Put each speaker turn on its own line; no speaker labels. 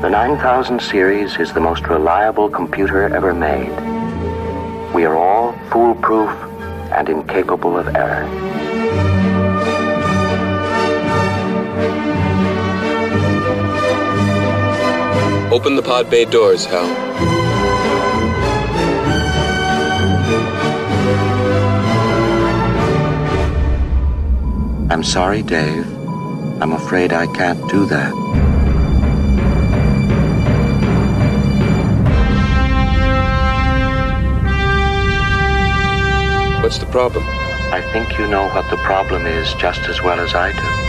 The 9000 series is the most reliable computer ever made. We are all foolproof and incapable of error.
Open the pod bay doors, Hal.
I'm sorry, Dave. I'm afraid I can't do that.
What's the problem?
I think you know what the problem is just as well as I do.